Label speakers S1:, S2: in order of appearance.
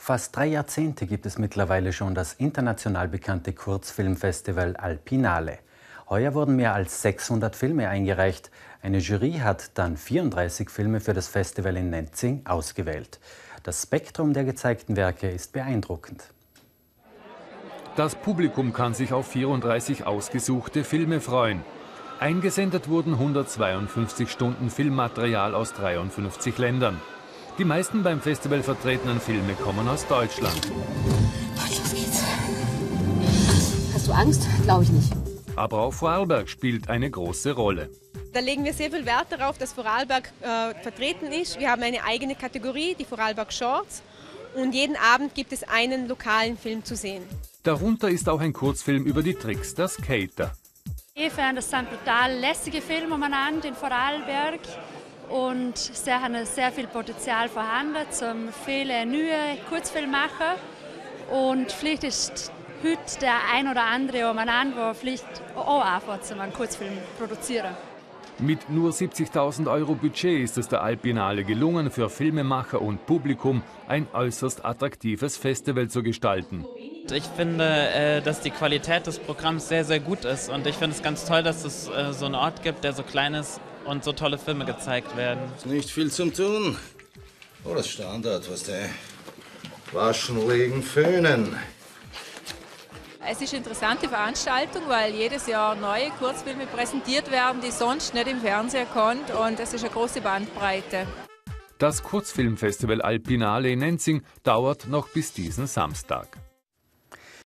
S1: Fast 3 Jahrzehnte gibt es mittlerweile schon das international bekannte Kurzfilmfestival Alpinale. Heuer wurden mehr als 600 Filme eingereicht. Eine Jury hat dann 34 Filme für das Festival in Nenzing ausgewählt. Das Spektrum der gezeigten Werke ist beeindruckend.
S2: Das Publikum kann sich auf 34 ausgesuchte Filme freuen. Eingesendet wurden 152 Stunden Filmmaterial aus 53 Ländern. Die meisten beim Festival vertretenen Filme kommen aus Deutschland.
S3: Los geht's. Hast du Angst? Glaube ich nicht.
S2: Aber auch Vorarlberg spielt eine große Rolle.
S4: Da legen wir sehr viel Wert darauf, dass Vorarlberg vertreten ist. Wir haben eine eigene Kategorie, die Vorarlberg Shorts. Und jeden Abend gibt es einen lokalen Film zu sehen.
S2: Darunter ist auch ein Kurzfilm über die Tricks der Skater.
S5: Ich finde, das sind total lässige Filme umeinander in Vorarlberg. Und sie haben sehr viel Potenzial vorhanden, zum viele neue Kurzfilme machen. Und vielleicht ist heute der ein oder andere umeinander, der vielleicht auch anfängt, um einen Kurzfilm zu produzieren.
S2: Mit nur 70.000 € Budget ist es der Alpinale gelungen, für Filmemacher und Publikum ein äußerst attraktives Festival zu gestalten.
S6: Ich finde, dass die Qualität des Programms sehr, sehr gut ist. Und ich finde es ganz toll, dass es so einen Ort gibt, der so klein ist und so tolle Filme gezeigt werden.
S7: Nicht viel zum Tun. Oh, das Standard, was der Waschen, Legen, Föhnen.
S8: Es ist eine interessante Veranstaltung, weil jedes Jahr neue Kurzfilme präsentiert werden, die sonst nicht im Fernsehen kommen. Und es ist eine große Bandbreite.
S2: Das Kurzfilmfestival Alpinale in Nenzing dauert noch bis diesen Samstag.